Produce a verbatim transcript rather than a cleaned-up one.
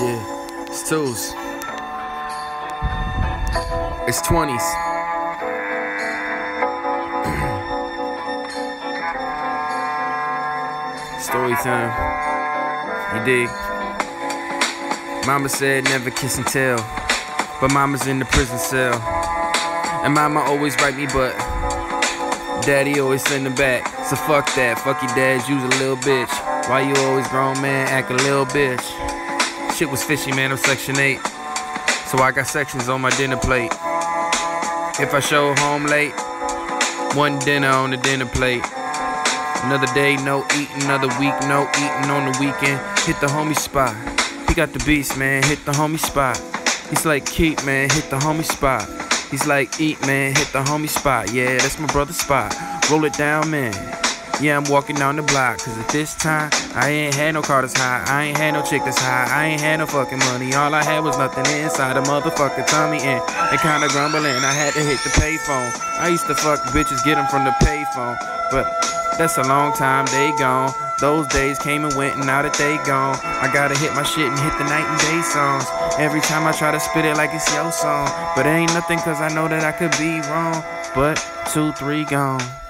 Yeah, it's twos. It's twenties. Story time. You dig? Mama said never kiss and tell, but mama's in the prison cell. And mama always write me, but daddy always send her back. So fuck that, fuck your dad, you's a little bitch. Why you always grown man, act a little bitch? Shit was fishy, man, I'm section eight. So I got sections on my dinner plate. If I show home late, one dinner on the dinner plate. Another day, no eating, another week, no eating on the weekend. Hit the homie spot. He got the beast, man, hit the homie spot. He's like, keep, man, hit the homie spot. He's like, eat, man, hit the homie spot. Yeah, that's my brother's spot. Roll it down, man. Yeah, I'm walking down the block, cause at this time, I ain't had no car that's high, I ain't had no chick that's high, I ain't had no fucking money. All I had was nothing inside a motherfucking tummy, and it kinda grumbling, I had to hit the payphone. I used to fuck bitches, get them from the payphone, but that's a long time, they gone. Those days came and went, and now that they gone, I gotta hit my shit and hit the night and day songs. Every time I try to spit it like it's your song, but it ain't nothing cause I know that I could be wrong, but two, three gone.